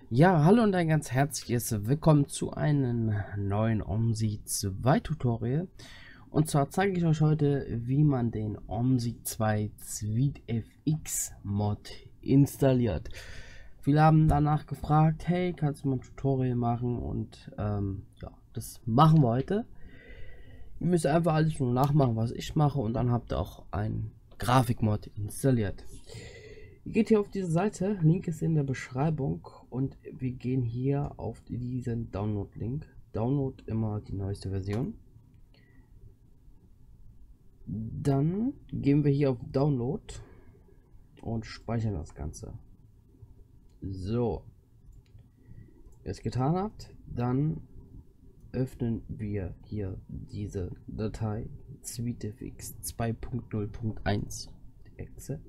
Ja, hallo und ein ganz herzliches Willkommen zu einem neuen OMSI 2 Tutorial. Und zwar zeige ich euch heute, wie man den OMSI 2 SweetFX Mod installiert. Viele haben danach gefragt, hey, kannst du mal ein Tutorial machen? Und ja, das machen wir heute. Ihr müsst einfach alles nur nachmachen, was ich mache, und dann habt ihr auch ein Grafikmod installiert. Ihr geht hier auf diese Seite, Link ist in der Beschreibung, und wir gehen hier auf diesen Download-Link. Download immer die neueste Version. Dann gehen wir hier auf Download und speichern das Ganze. So, wenn ihr es getan habt, dann öffnen wir hier diese Datei SweetFX 2.0.1 Exe.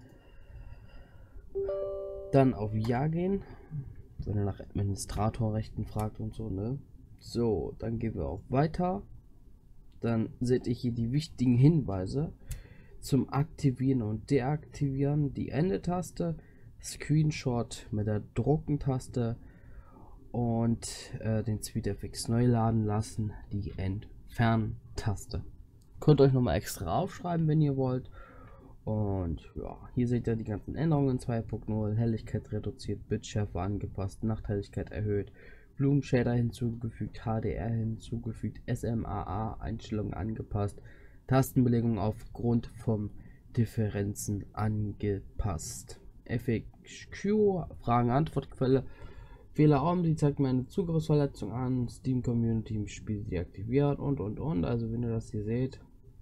Dann auf Ja gehen, wenn ihr nach Administratorrechten fragt und so, ne? So, dann gehen wir auf Weiter. Dann seht ihr hier die wichtigen Hinweise zum Aktivieren und Deaktivieren, die Ende-Taste, Screenshot mit der Drucken-Taste und den SweetFX neu laden lassen, die Entfernen-Taste. Könnt ihr euch nochmal extra aufschreiben, wenn ihr wollt. Und ja, hier seht ihr die ganzen Änderungen: 2.0, Helligkeit reduziert, Bildschärfe angepasst, Nachthelligkeit erhöht, Blumenshader hinzugefügt, HDR hinzugefügt, SMAA Einstellungen angepasst, Tastenbelegung aufgrund von Differenzen angepasst. FAQ, Fragen-Antwort-Quelle, Fehler die zeigt mir eine Zugriffsverletzung an, Steam Community im Spiel deaktiviert und. Also wenn ihr das hier seht,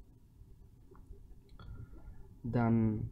dann,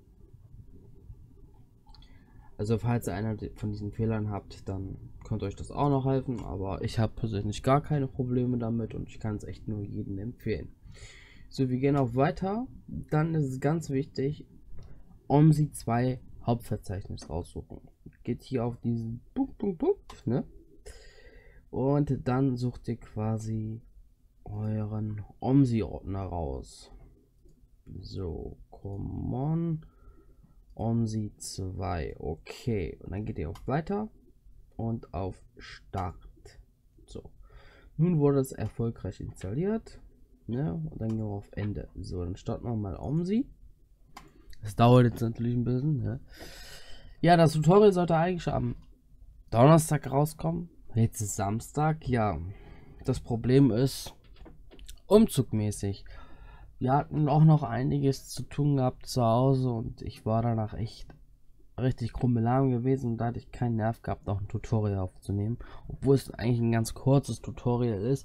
also falls ihr einer von diesen Fehlern habt, dann könnte euch das auch noch helfen, aber ich habe persönlich gar keine Probleme damit und ich kann es echt nur jedem empfehlen. So, wir gehen auf Weiter. Dann ist es ganz wichtig, OMSI 2 Hauptverzeichnis raussuchen. Geht hier auf diesen Punkt, ne? Und dann sucht ihr quasi euren OMSI-Ordner raus. So, come on. OMSI 2, okay. Und dann geht ihr auf Weiter und auf Start. So, nun wurde es erfolgreich installiert. Ne? Und dann gehen wir auf Ende. So, dann starten wir mal OMSI. Das dauert jetzt natürlich ein bisschen. Ne? Ja, das Tutorial sollte eigentlich am Donnerstag rauskommen. Jetzt ist Samstag. Ja, das Problem ist umzugmäßig. Wir hatten auch noch einiges zu tun gehabt zu Hause und ich war danach echt richtig krummelarm gewesen und da hatte ich keinen Nerv gehabt, noch ein Tutorial aufzunehmen, obwohl es eigentlich ein ganz kurzes Tutorial ist.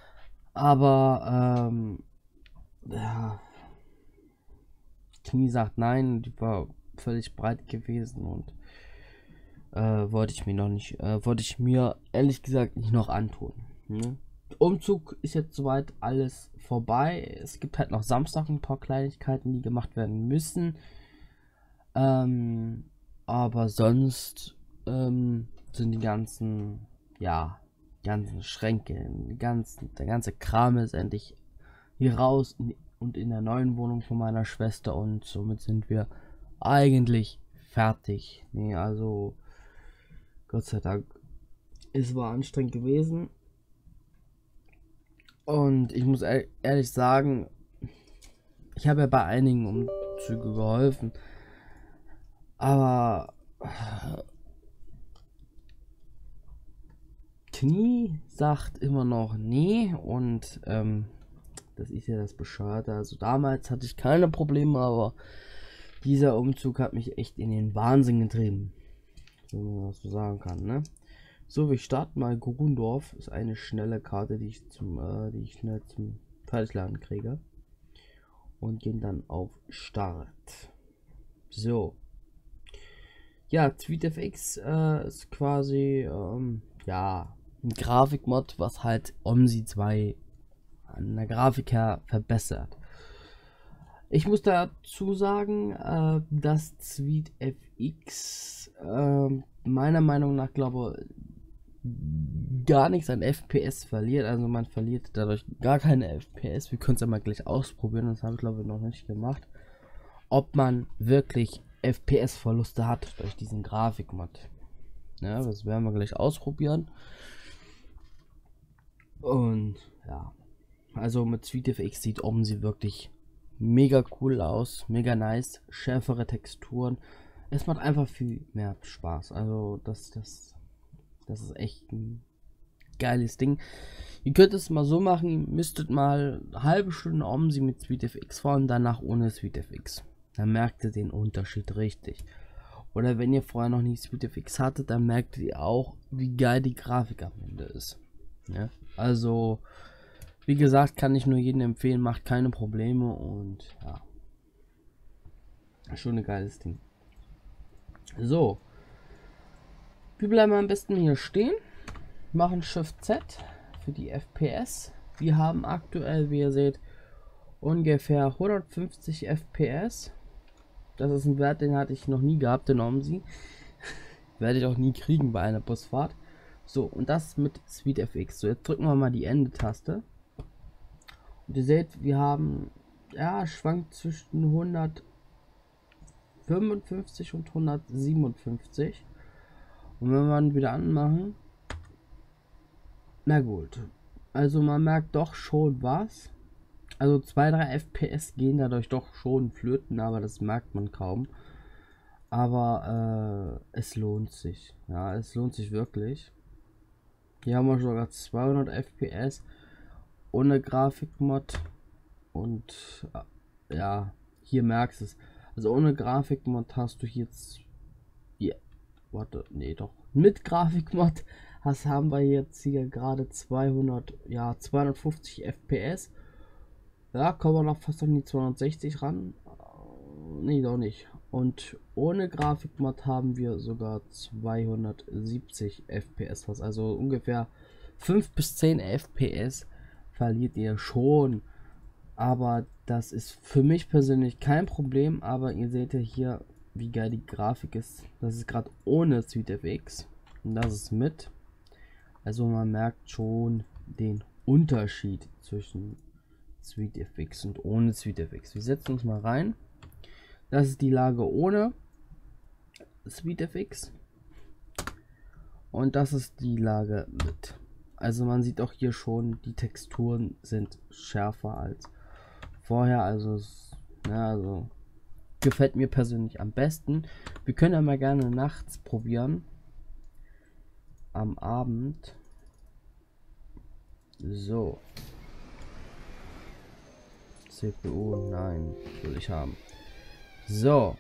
Aber ja, Knie sagt nein, die war völlig breit gewesen und wollte ich mir ehrlich gesagt nicht noch antun. Ne? Umzug ist jetzt soweit alles vorbei. Es gibt halt noch Samstag ein paar Kleinigkeiten, die gemacht werden müssen. Aber sonst sind die ganzen, ja, ganzen Schränke, der ganze Kram ist endlich hier raus und in der neuen Wohnung von meiner Schwester, und somit sind wir eigentlich fertig. Nee, also Gott sei Dank. Es war anstrengend gewesen. Und ich muss ehrlich sagen, ich habe ja bei einigen Umzüge geholfen. Aber Knie sagt immer noch nee. Und das ist ja das Bescheuerte. Also damals hatte ich keine Probleme, aber dieser Umzug hat mich echt in den Wahnsinn getrieben. Wenn man das so sagen kann, ne? So, wir starten mal. Gurundorf ist eine schnelle Karte, die ich schnell zum Fertigladen kriege. Und gehen dann auf Start. So. Ja, SweetFX ist quasi ja, ein Grafikmod, was halt OMSI 2 an der Grafik her verbessert. Ich muss dazu sagen, dass SweetFX meiner Meinung nach, glaube gar nichts an FPS verliert. Also man verliert dadurch gar keine FPS. Wir können es ja mal gleich ausprobieren. Das habe ich, glaube ich, noch nicht gemacht. Ob man wirklich FPS-Verluste hat durch diesen Grafikmod. Ja, das werden wir gleich ausprobieren. Und ja, also mit SweetFX sieht OMSI wirklich mega cool aus, mega nice, schärfere Texturen. Es macht einfach viel mehr Spaß. Also das ist echt ein geiles Ding. Ihr könnt es mal so machen, ihr müsstet mal eine halbe Stunde OMSI mit SweetFX fahren, danach ohne SweetFX. Dann merkt ihr den Unterschied richtig. Oder wenn ihr vorher noch nicht SweetFX hattet, dann merkt ihr auch, wie geil die Grafik am Ende ist. Ja? Also, wie gesagt, kann ich nur jedem empfehlen, macht keine Probleme und ja. Schon ein geiles Ding. So. Wir bleiben am besten hier stehen. Machen Shift Z für die FPS. Wir haben aktuell, wie ihr seht, ungefähr 150 FPS. Das ist ein Wert, den hatte ich noch nie gehabt in OMSI. Werde ich auch nie kriegen bei einer Busfahrt. So, und das mit SweetFX. So, jetzt drücken wir mal die Ende-Taste. Und ihr seht, wir haben, ja, schwankt zwischen 155 und 157. Und wenn wir dann wieder anmachen, na gut. Also man merkt doch schon was. Also 2-3 FPS gehen dadurch doch schon flöten, aber das merkt man kaum. Aber es lohnt sich. Ja, es lohnt sich wirklich. Hier haben wir sogar 200 FPS ohne Grafikmod. Und ja, hier merkst du es. Also ohne Grafikmod hast du jetzt. Ja, warte, nee, doch. Mit Grafikmod haben wir jetzt hier gerade 250 FPS. Ja, kommen wir noch fast an die 260 ran. Nee, doch nicht. Und ohne Grafikmod haben wir sogar 270 FPS, was also ungefähr 5 bis 10 FPS verliert ihr schon. Aber das ist für mich persönlich kein Problem. Aber ihr seht ja hier, wie geil die Grafik ist. Das ist gerade ohne SweetFX und das ist mit. Also man merkt schon den Unterschied zwischen SweetFX und ohne SweetFX. Wir setzen uns mal rein. Das ist die Lage ohne SweetFX und das ist die Lage mit. Also man sieht auch hier schon, die Texturen sind schärfer als vorher. Also, ja, also gefällt mir persönlich am besten. Wir können ja mal gerne nachts probieren. Am Abend. So. CPU, nein, will ich haben. So.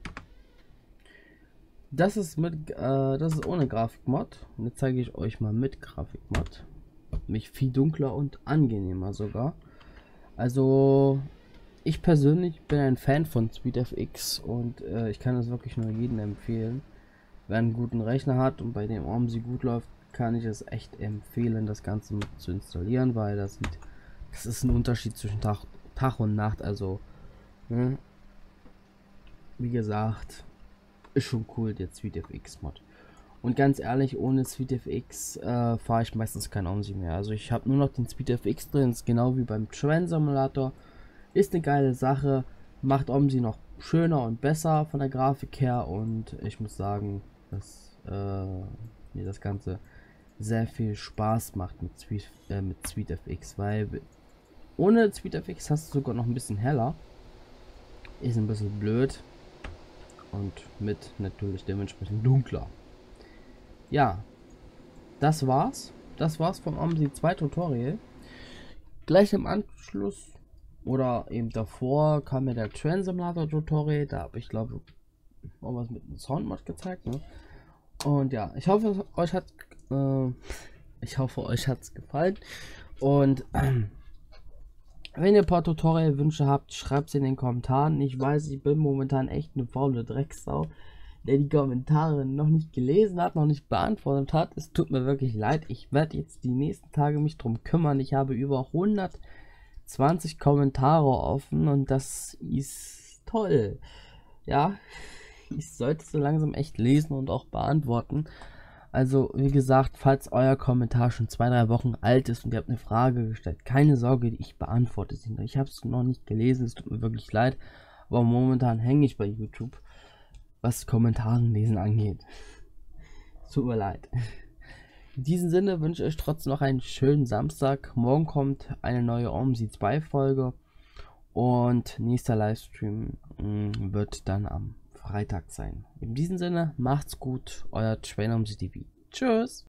Das ist das ist ohne Grafikmod. Und jetzt zeige ich euch mal mit Grafikmod. Mich viel dunkler und angenehmer sogar. Also ich persönlich bin ein Fan von SweetFX und ich kann es wirklich nur jedem empfehlen. Wer einen guten Rechner hat und bei dem OMSI gut läuft, kann ich es echt empfehlen, das Ganze mit zu installieren, weil das ist ein Unterschied zwischen Tag und Nacht. Also, ne? Wie gesagt, ist schon cool, der SweetFX Mod. Und ganz ehrlich, ohne SweetFX fahre ich meistens kein OMSI mehr. Also ich habe nur noch den SweetFX drin, ist genau wie beim Train Simulator. Ist eine geile Sache, macht OMSI noch schöner und besser von der Grafik her und ich muss sagen, dass mir das Ganze sehr viel Spaß macht mit SweetFX, weil ohne SweetFX hast du sogar noch ein bisschen heller. Ist ein bisschen blöd und mit natürlich dementsprechend dunkler. Ja, das war's. Das war's vom OMSI 2 Tutorial. Gleich im Anschluss oder eben davor kam mir der Train Simulator Tutorial. Da habe ich glaube auch was mit einem Soundmod gezeigt. Ne? Und ja, ich hoffe euch hat's gefallen. Und wenn ihr ein paar Tutorial-Wünsche habt, schreibt sie in den Kommentaren. Ich weiß, ich bin momentan echt eine faule Drecksau, der die Kommentare noch nicht gelesen hat, noch nicht beantwortet hat. Es tut mir wirklich leid. Ich werde jetzt die nächsten Tage mich drum kümmern. Ich habe über 120 Kommentare offen und das ist toll. Ja, ich sollte so langsam echt lesen und auch beantworten. Also, wie gesagt, falls euer Kommentar schon 2-3 Wochen alt ist und ihr habt eine Frage gestellt, keine Sorge, ich beantworte sie noch. Ich habe es noch nicht gelesen, es tut mir wirklich leid, aber momentan hänge ich bei YouTube, was Kommentaren lesen angeht. Tut mir leid. In diesem Sinne wünsche ich euch trotzdem noch einen schönen Samstag. Morgen kommt eine neue OMSI 2 Folge und nächster Livestream wird dann am Freitag sein. In diesem Sinne, macht's gut, euer Trainer OMSI TV. Tschüss!